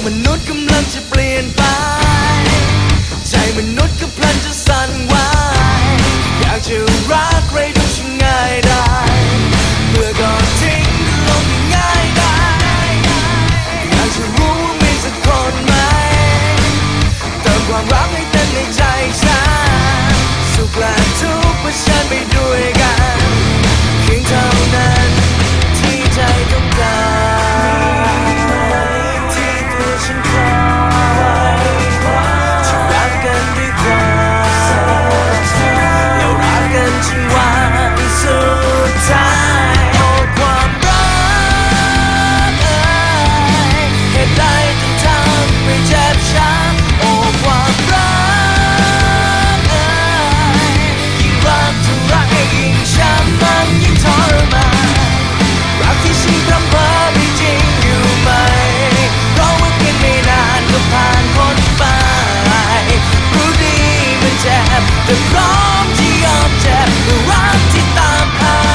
มนุษย์กำลังจะเปลี่ยนไปใจมนุษย์ก็พลันจะสั่นไหวอยากจะรักใครดูช่างง่ายได้เมื่อก่อนทิ้งก็ลงง่ายได้อยากจะรู้ว่ามีสักคนไหมเติมความรักให้เต็มในใจฉันสุขและทุกข์เผชิญไปด้วยกันเพียงเท่านั้นที่ใจต้องการที่ตัวฉันคอยจะรักกันด้วยความแล้วรักกันจนวันสุดท้ายโอ้ความรักเหตุใดจึงทำให้เจ็บช้ำโอ้ความรักยิ่งรักเท่าไรยิ่งช้ำมันยิ่งทรมานรักที่ฉันพร่ำเพ้อไม่จริงอยู่ไหมเพราะว่าเพียงไม่นานก็ผ่านพ้นไปรู้ดีมันเจ็บแต่พร้อมที่ยอมเจ็บเพื่อรักที่ตามหา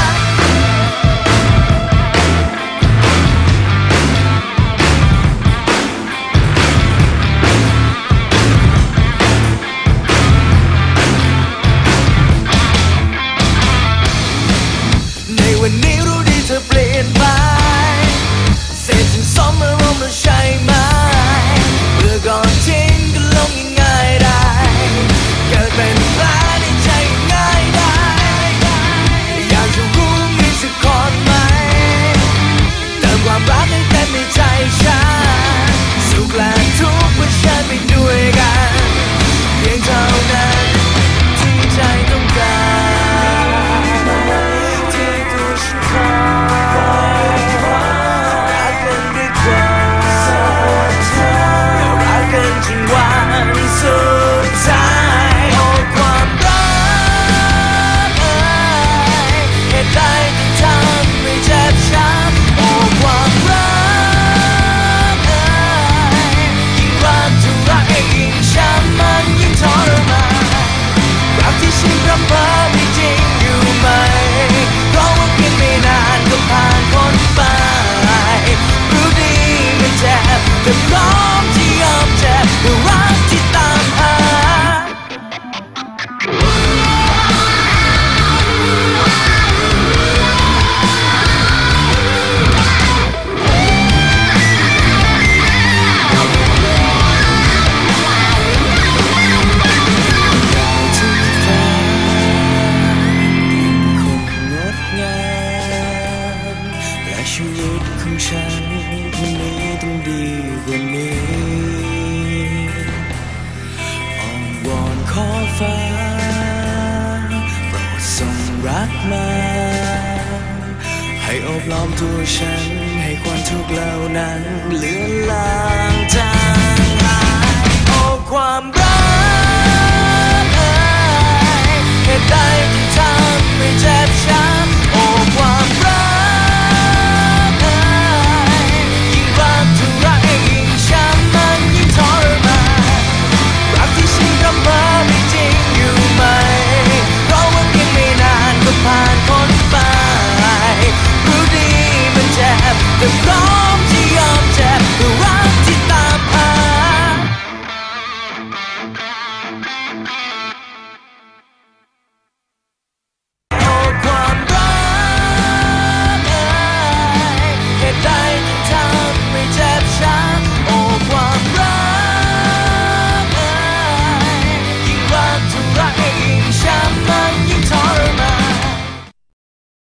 ในวันนี้รู้ดีเธอเปลี่ยนไปเสพถึงสมอารมณ์แล้วใช่ไหมเมื่อก่อนทิ้งก็ลงง่ายๆได้เกิดเป็นแผลในใจง่ายได้อยากจะรู้มีสักคนไหมเติมความรักให้เต็มในใจฉันสุขและทุกข์เผชิญไปด้วยกันเพียงเท่านั้นที่ใจต้องการที่ตัวฉันคอยรักกันด้วยความแล้วรักกันจนวันสุดท้ายโอ้ความรักเหตุใดจึงทำให้เจ็บช้ำโอ้ความรักยิ่งรักเท่าไรยิ่งช้ำมันยิ่งทรมานรักที่ฉันพร่ำเพ้อไม่จริงอยู่ไหมเพราะว่าเพียงไม่นานก็ผ่านพ้นไปรู้ดีมันเจ็บแต่พร้อมที่ยอมเจ็บเพื่อรักที่ตามหาชีวิตของฉันคนนี้ต้องดีกว่านี้อ้อนวอนขอฟ้าโปรดส่งรักมาให้โอบล้อมตัวฉันให้ความทุกข์เหล่านั้นเหลือ